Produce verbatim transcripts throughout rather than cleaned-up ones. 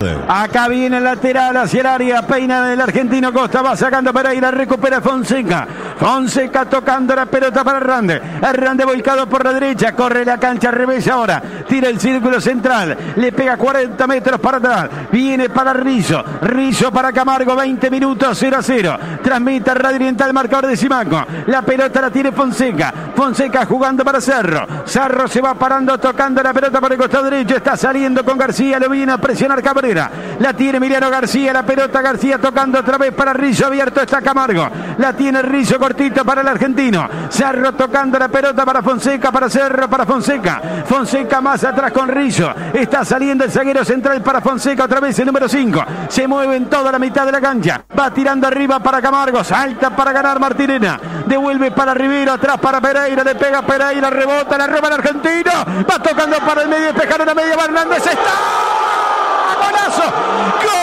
Acá viene el lateral hacia el área, peina del argentino Costa, va sacando Pereira, recupera Fonseca. Fonseca tocando la pelota para Hernández. Hernández volcado por la derecha, corre la cancha al revés ahora, tira el círculo central, le pega cuarenta metros para atrás, viene para Rizzo, Rizzo para Camargo, veinte minutos, cero a cero. Transmite Radio Oriental, marcador de Simaco. La pelota la tiene Fonseca, Fonseca jugando para Cerro. Cerro se va parando, tocando la pelota por el costado derecho, está saliendo con García, lo viene a presionar Cabrera. La tiene Emiliano García, la pelota García tocando otra vez para Rizzo, abierto está Camargo. La tiene Rizzo cortito para el argentino. Cerro tocando la pelota para Fonseca, para Cerro, para Fonseca. Fonseca más atrás con Rizzo. Está saliendo el zaguero central para Fonseca, otra vez el número cinco. Se mueve en toda la mitad de la cancha. Va tirando arriba para Camargo, salta para ganar Martirena. Devuelve para Rivero, atrás para Pereira, le pega Pereira, rebota, la roba el argentino. Va tocando para el medio, despejaron la media, va Hernández, está. ¡Golazo! ¡Gol!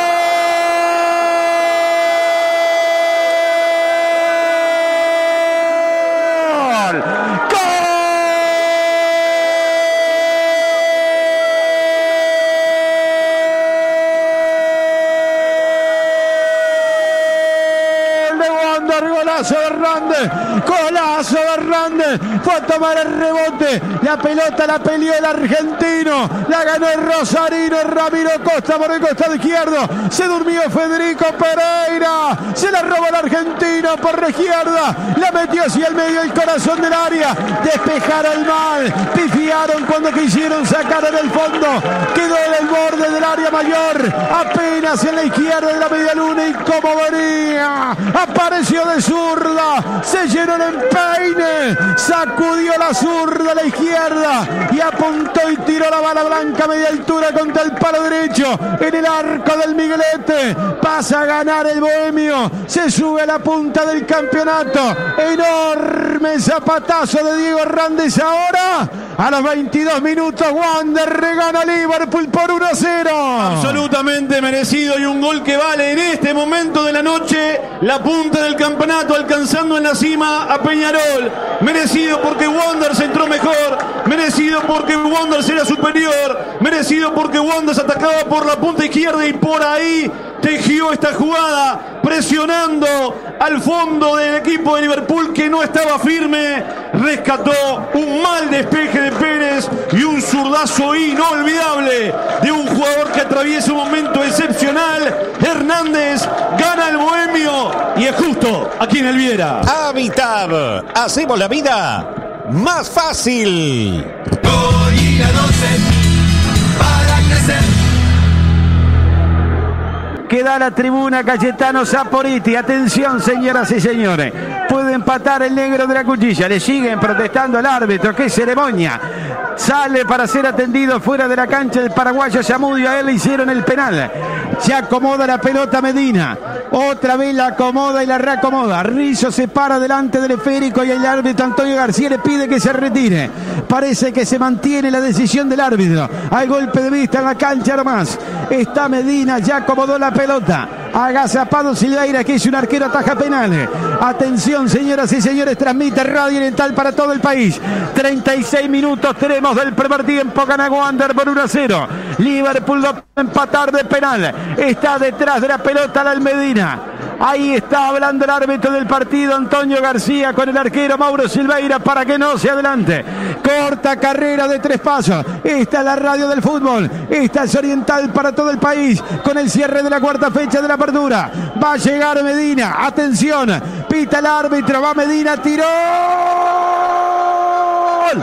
Golazo de Hernández, golazo de Hernández, fue a tomar el rebote, la pelota la peleó el argentino, la ganó el rosarino Ramiro Costa por el costado izquierdo, se durmió Federico Pereira, se la robó el argentino por la izquierda, la metió hacia el medio del corazón del área, despejaron mal, pifiaron cuando quisieron sacar en el fondo, quedó en el borde del área mayor, apenas en la izquierda de la media luna y como venía, apareció de zurda, se llenó el empeine, sacudió la zurda a la izquierda y apuntó y tiró la bala blanca a media altura contra el palo derecho en el arco del Miguelete. Pasa a ganar el bohemio, se sube a la punta del campeonato. Enorme zapatazo de Diego Hernández ahora. A los veintidós minutos, Wander regana Liverpool por uno a cero. Absolutamente merecido y un gol que vale en este momento de la noche la punta del campeonato, alcanzando en la cima a Peñarol. Merecido porque Wander se entró mejor, merecido porque Wander era superior, merecido porque Wander se atacaba por la punta izquierda y por ahí tejió esta jugada presionando al fondo del equipo de Liverpool que no estaba firme, rescató un mal despeje de Pérez y un zurdazo inolvidable de un jugador que atraviesa un momento excepcional. Hernández gana el bohemio y es justo aquí en el Viera. Habitat, hacemos la vida más fácil. Gorila doce para crecer. Queda la tribuna Cayetano Saporiti. Atención, señoras y señores. Puede empatar el negro de la cuchilla. Le siguen protestando al árbitro. ¡Qué ceremonia! Sale para ser atendido fuera de la cancha el paraguayo Zamudio. A él le hicieron el penal. Se acomoda la pelota Medina. Otra vez la acomoda y la reacomoda. Rizzo se para delante del esférico y el árbitro Antonio García le pide que se retire. Parece que se mantiene la decisión del árbitro. Hay golpe de vista en la cancha nomás. Está Medina, ya acomodó la pelota. Agazapado Silveira, que es un arquero, ataja penales. Atención, señoras y señores, transmite Radio Oriental para todo el país. treinta y seis minutos tenemos del primer tiempo. Gana Wander por uno a cero. Liverpool va a empatar de penal. Está detrás de la pelota la Medina. Ahí está hablando el árbitro del partido, Antonio García, con el arquero Mauro Silveira para que no se adelante. Corta carrera de tres pasos. Esta es la radio del fútbol. Esta es Oriental para todo el país. Con el cierre de la cuarta fecha de la apertura. Va a llegar Medina. Atención. Pita el árbitro. Va Medina. Tiró. ¡Gol!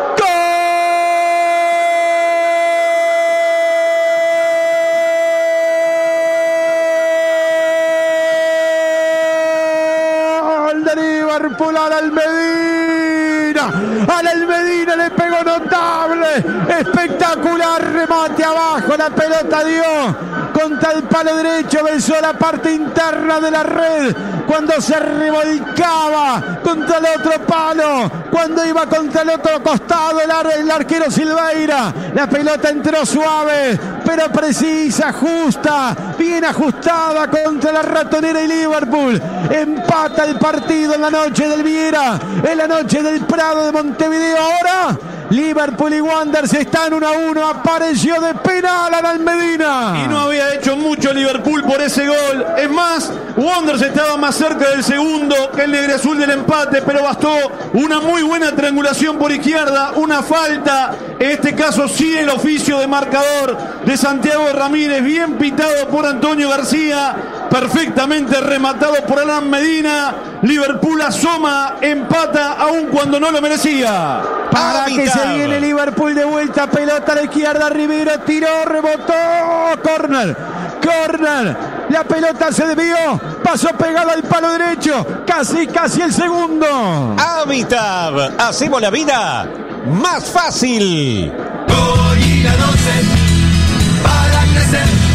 Liverpool al Almedina, al Almedina le pegó notable, espectacular remate abajo, la pelota dio contra el palo derecho, besó la parte interna de la red cuando se revolcaba contra el otro palo, cuando iba contra el otro costado el, ar el arquero Silveira, la pelota entró suave pero precisa, justa, bien ajustada contra la ratonera y Liverpool empata el partido en la noche del Viera, en la noche del Prado de Montevideo. Ahora Liverpool y Wanderers están uno a uno. Apareció de penal a Almedina. Y no Liverpool por ese gol. Es más, Wanderers estaba más cerca del segundo que el negreazul del empate, pero bastó una muy buena triangulación por izquierda, una falta, en este caso sí el oficio de marcador de Santiago Ramírez, bien pitado por Antonio García, perfectamente rematado por Alan Medina. Liverpool asoma, empata aun cuando no lo merecía. Para que se viene Liverpool de vuelta, pelota a la izquierda, Rivero tiró, rebotó, corner, corner, la pelota se desvió, pasó pegado al palo derecho, casi, casi el segundo. Habitat, hacemos la vida más fácil. Gol y la doce para crecer.